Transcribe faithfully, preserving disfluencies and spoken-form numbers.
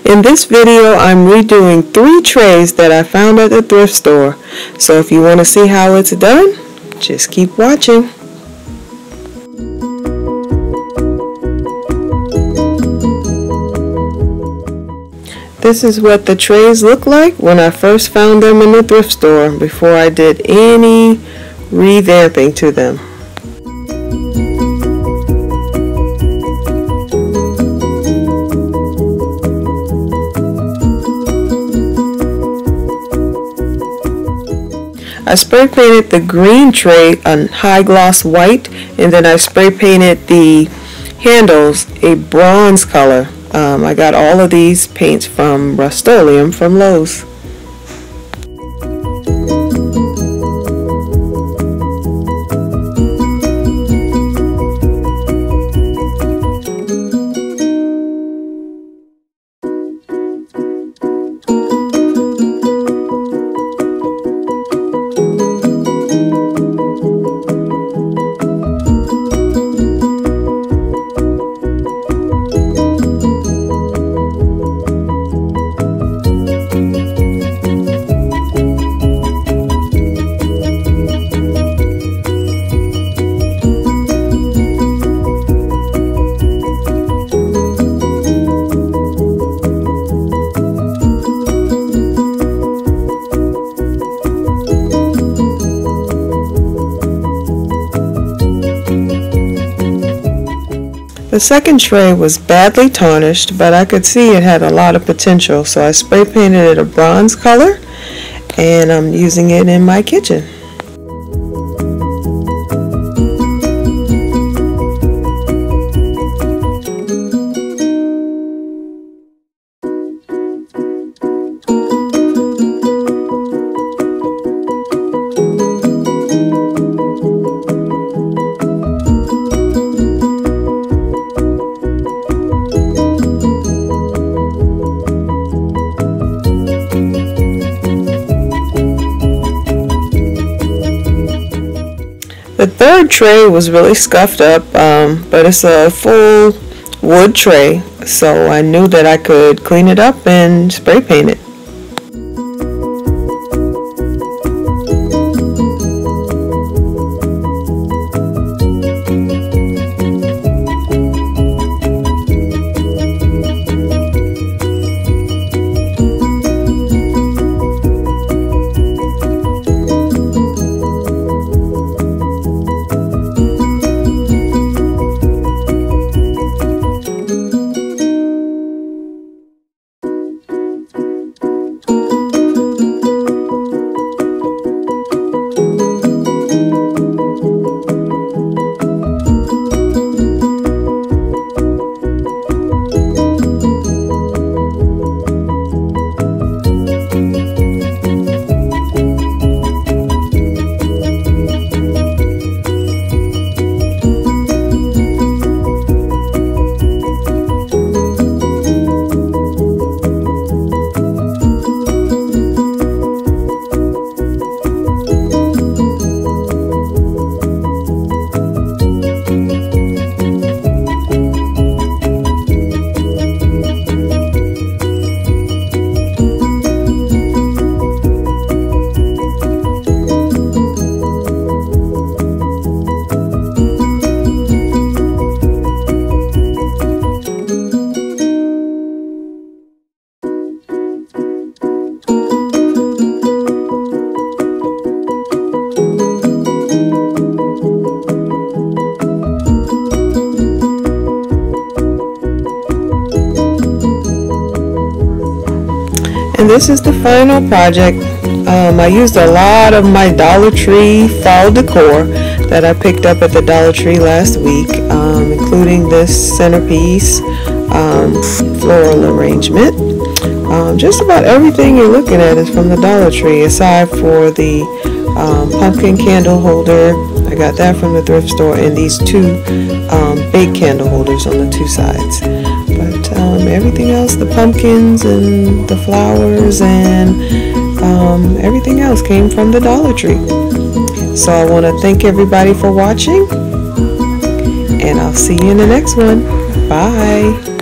In this video, I'm redoing three trays that I found at the thrift store. So if you want to see how it's done, just keep watching. This is what the trays look like when I first found them in the thrift store before I did any revamping to them. I spray painted the green tray on high gloss white, and then I spray painted the handles a bronze color. Um, I got all of these paints from Rustoleum from Lowe's. The second tray was badly tarnished, but I could see it had a lot of potential, so I spray painted it a bronze color, and I'm using it in my kitchen. The third tray was really scuffed up, um, but it's a full wood tray, so I knew that I could clean it up and spray paint it. And this is the final project. Um, I used a lot of my Dollar Tree fall decor that I picked up at the Dollar Tree last week, um, including this centerpiece, um, floral arrangement. Um, just about everything you're looking at is from the Dollar Tree, aside for the um, pumpkin candle holder. I got that from the thrift store, and these two um, big candle holders on the two sides. But um, everything else, the pumpkins and the flowers and um, everything else came from the Dollar Tree. So I want to thank everybody for watching, and I'll see you in the next one. Bye.